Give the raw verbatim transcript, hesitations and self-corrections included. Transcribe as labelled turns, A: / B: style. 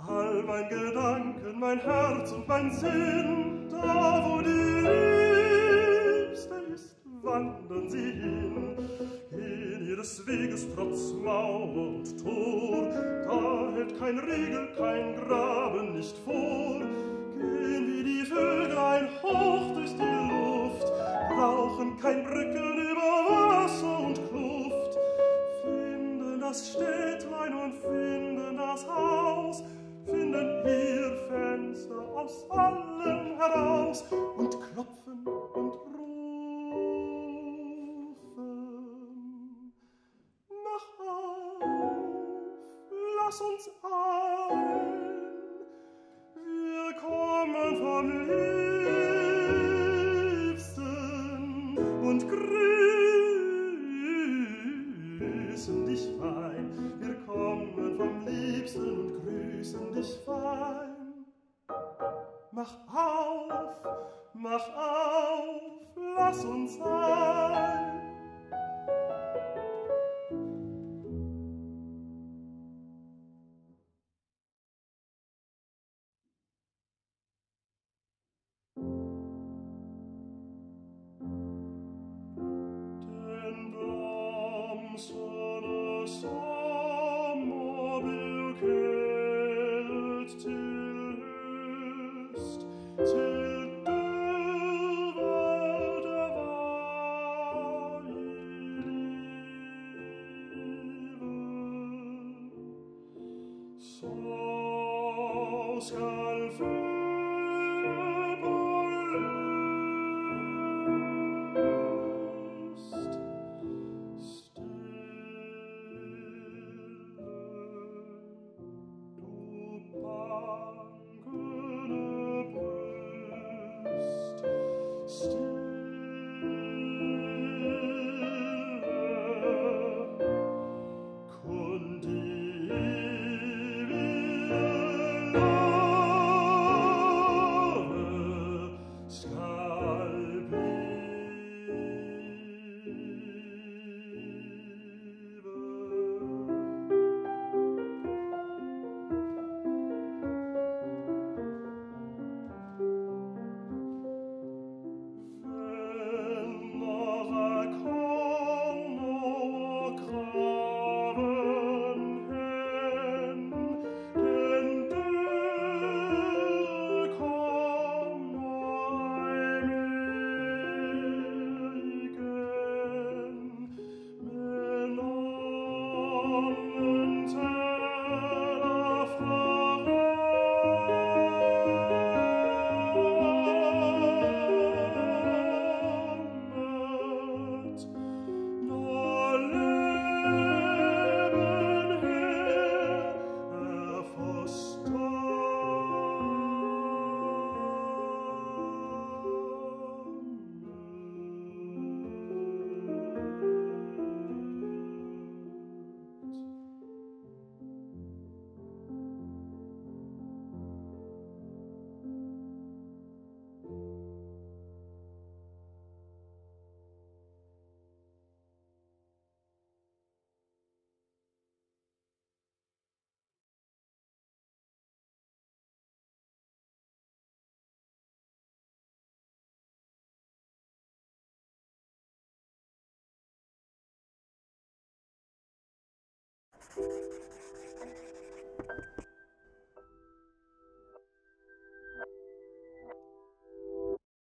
A: All mein Gedanken, mein Herz und mein Sinn, da wo die Liebste ist, wandern sie hin. In ihres Weges trotz Mauer und Tor, da hält kein Riegel, kein Graben nicht vor. Gehen wie die Vöglein hoch durch die Luft, brauchen kein Brücken über Wasser und Kluft. Finden das Städtlein und finden das Haus, finden ihr Fenster aus allem heraus und klopfen und rufen. Mach auf, lass uns ein, wir kommen vom Liebsten und grüßen dich fein. Wir kommen vom Liebsten und grüßen dich fein. Mach auf, mach auf, lass uns ein. Den blamsene Sommer will kält till Höst, till döver der Weihliebe. Så skal føberløst stille, du bankende bryst, stille, kun die ewige Love skal